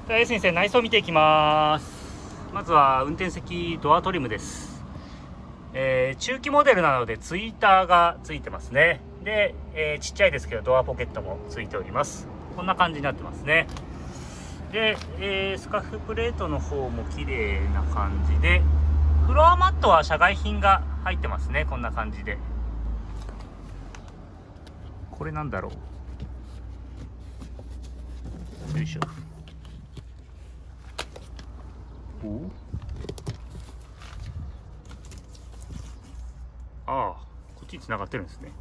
では S に線内装を見ていきます。まずは運転席ドアトリムです。中期モデルなのでツイーターがついてますね。で、ちっちゃいですけどドアポケットもついております。こんな感じになってますね。で、スカフプレートの方も綺麗な感じで、フロアマットは社外品が入ってますね。こんな感じで。これなんだろう。よいしょ。ああ、こっちに繋がってるんですね。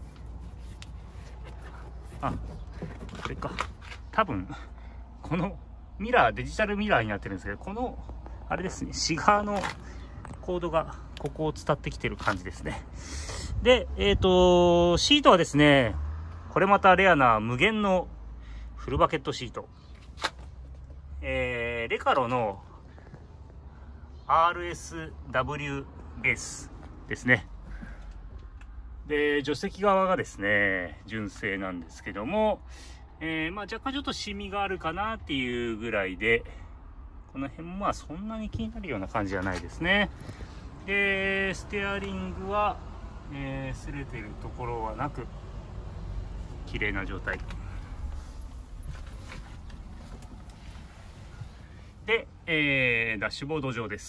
あ、これか。多分このミラー、デジタルミラーになってるんですけど、このあれですね、シガーのコードがここを伝ってきてる感じですね。で、シートはですね、これまたレアな無限のフルバケットシート。レカロの RSW ベースですね。で、助手席側がですね、純正なんですけども、若干ちょっとシミがあるかなっていうぐらいで、この辺もまあそんなに気になるような感じじゃないですね。で、ステアリングは、擦れてるところはなく、綺麗な状態。で、ダッシュボード上です。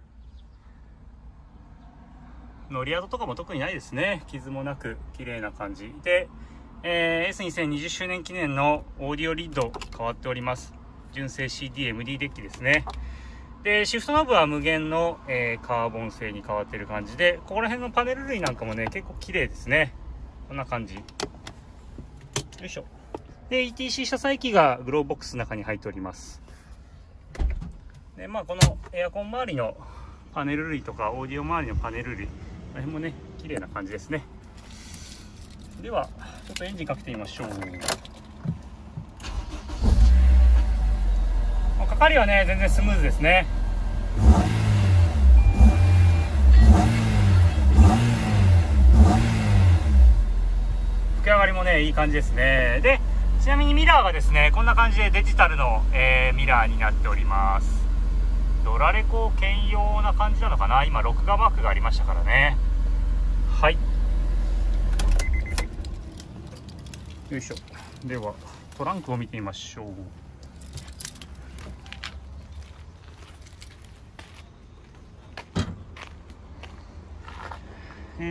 乗り跡とかも特にないですね。傷もなく綺麗な感じで、S2020 周年記念のオーディオリッド変わっております。純正 CD、MD デッキですね。で、シフトノブは無限の、カーボン製に変わってる感じで、ここら辺のパネル類なんかもね、結構綺麗ですね。こんな感じ。よいしょ。で、ETC 車載機がグローブボックスの中に入っております。で、まあ、このエアコン周りのパネル類とか、オーディオ周りのパネル類、この辺もね、綺麗な感じですね。では、ちょっとエンジンかけてみましょう。かかりはね、全然スムーズですね。吹き上がりもね、いい感じですね。で、ちなみにミラーがですね、こんな感じでデジタルの、ミラーになっております。ドラレコ兼用な感じなのかな。今録画マークがありましたからね。はい、よいしょ。ではトランクを見てみましょう。ギ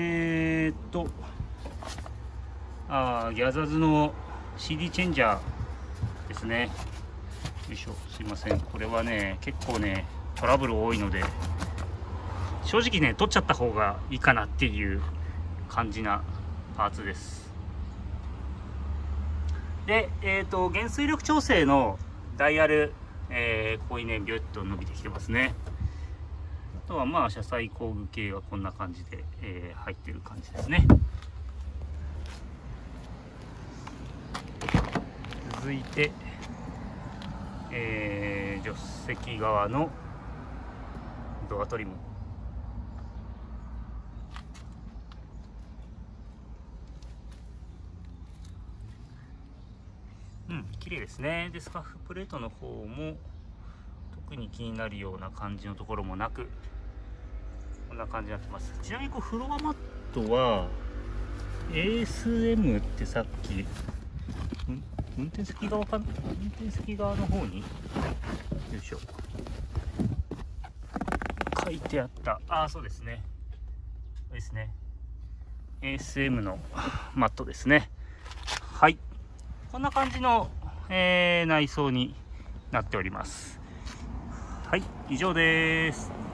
ャザーズの CD チェンジャーですね。よいしょ。すいません、これはね結構ねトラブル多いので、正直ね取っちゃった方がいいかなっていう感じなパーツです。で、減水力調整のダイヤル、ここにねビュッと伸びてきてますね。あとはまあ車載工具系はこんな感じで、入ってる感じですね。続いて、助手席側のドアトリム。綺麗ですね。で、スカフプレートの方も特に気になるような感じのところもなく、こんな感じになってます。ちなみにフロアマットは ASM ってさっき運転席側かな、運転席側の方によいしょ書いてあった。そうですね、そうですね、 ASM のマットですね。はい、こんな感じの、内装になっております。はい、以上です。